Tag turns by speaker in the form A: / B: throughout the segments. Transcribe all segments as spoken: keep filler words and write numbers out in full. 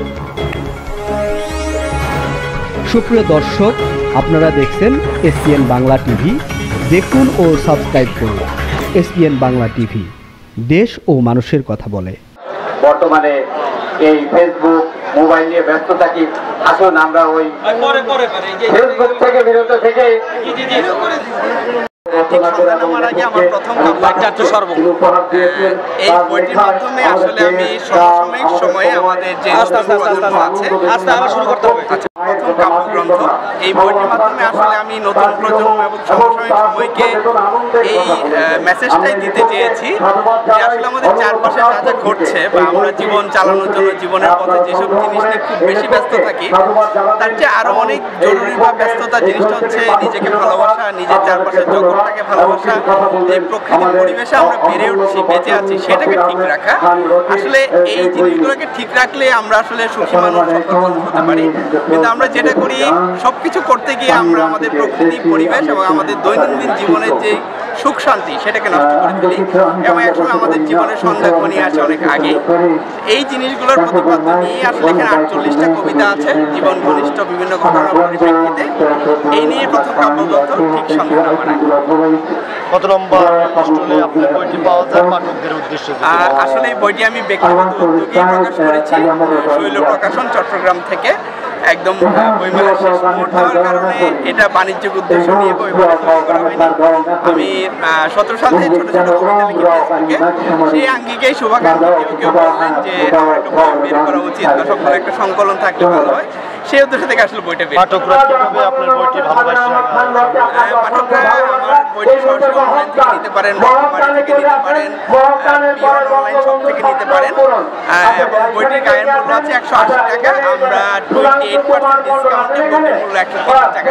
A: সুপ্রিয় দর্শক, আপনারা দেখছেন এসপিএন বাংলা টিভি। দেখুন ও সাবস্ক্রাইব করুন এসপিএন বাংলা টিভি, দেশ ও মানুষের কথা বলে।
B: বর্তমানে এই ফেসবুক মোবাইল নিয়ে ব্যস্ত থাকি, আসুন আমরা ওই ফেসবুক থেকে বিরত থেকে
C: আমার প্রথম কাব্যাচার্য সর্বগুণ এই বইটির মাধ্যমে আসলে আমি সমসাময়িক সময়ে আমাদের যে প্রথম কাব্যগ্রন্থ এই বইটির মাধ্যমে আসলে আমি নতুন প্রজন্ম এবং সমসাময়িক সময়কে এই মেসেজটাই দিতে চেয়েছি যে আসলে আমাদের চারপাশে যা যা ঘটছে বা আমরা জীবন চালানোর জন্য জীবনের পথে যেসব জিনিস নিয়ে খুব বেশি ব্যস্ত থাকি, তার চেয়ে আরো অনেক জরুরি বা ব্যস্ততা জিনিসটা হচ্ছে নিজেকে ভালোবাসা, নিজের চারপাশের জগৎটাকে ভালোবাসা, যে প্রকৃতির পরিবেশে আমরা বেড়ে উঠছি, বেঁচে আছি, সেটাকে ঠিক রাখা। আসলে এই জিনিসগুলোকে ঠিক রাখলে আমরা আসলে সুখী মানুষ হতে পারি। কিন্তু আমরা যেটা করি সবকিছু করতে গিয়ে আমরা আমাদের প্রকৃতি, পরিবেশ এবং আমাদের দৈনন্দিন জীবনের যে সুখ শান্তি সেটাকে নষ্ট করে ফেলি এবং একসময় আমাদের জীবনের সন্ধ্যা ঘনিয়ে আসে অনেক আগে। এই জিনিসগুলোর প্রতিপাদ্য নিয়ে আসলে এখানে আটচল্লিশটা কবিতা আছে জীবন ঘনিষ্ঠ বিভিন্ন ঘটনার পরিপ্রেক্ষিতে। এই নিয়ে প্রথম কাব্যগ্রন্থ ঠিক সন্ধান বানায়।
D: কত লম্বা আসলে আপনার বইটি পাওয়া যায় পাঠকদের উদ্দেশ্যে?
C: আসলে এই বইটি আমি ব্যক্তিগত উদ্যোগে প্রকাশ করেছি, শৈল প্রকাশন চট্টগ্রাম থেকে। একদম বইমেলা শেষ মুহূর্ত হওয়ার কারণে এটা বাণিজ্যিক উদ্দেশ্য নিয়ে বইমেলা তৈরি করা হয়নি। আমি সতেরো সাল থেকে ছোটো ছোটো কবিতা লিখি ফেসবুকে, সেই আঙ্গিকেই শুভাকাঙ্ক্ষী কেউ কেউ বললেন যে আমার একটা বই বের করা উচিত বা সকলের একটা সংকলন থাকলে ভালো হয়। সেই উদ্দেশ্য থেকে আসলে বইটা বের।
D: পাঠকরা কিভাবে আপনার বইটি ভালোবাসে?
C: পাঠকরা আমার বইটি সরাসরি অনলাইন থেকে নিতে পারেন, বর্তমানে থেকে নিতে পারেন, পিওর অনলাইন শপ থেকে নিতে পারেন এবং বইটির গায়ের মূল্য আছে একশো আশি টাকা। আমরা টোয়েন্টি এইট পার্সেন্ট ডিসকাউন্টে বইটির মূল্য একশো তিরিশ টাকা।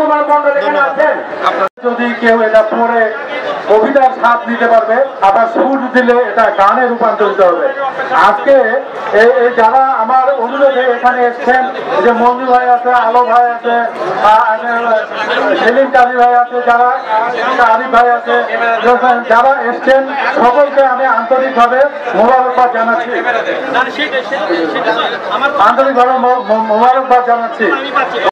E: যদি কেউ এটা পড়ে কবিতার স্বাদ নিতে পারবে, আবার সুর দিলে এটা গানে রূপান্তরিত হবে। আজকে এই যারা আমার অনুরোধে এখানে এসছেন, যে মঞ্জু ভাই আছে, আলো ভাই আছে, সেলিম কাজী ভাই আছে, যারা আরিফ ভাই আছে, যারা এসছেন সকলকে আমি আন্তরিকভাবে মোবারকবাদ জানাচ্ছি আন্তরিকভাবে মোবারকবাদ জানাচ্ছি।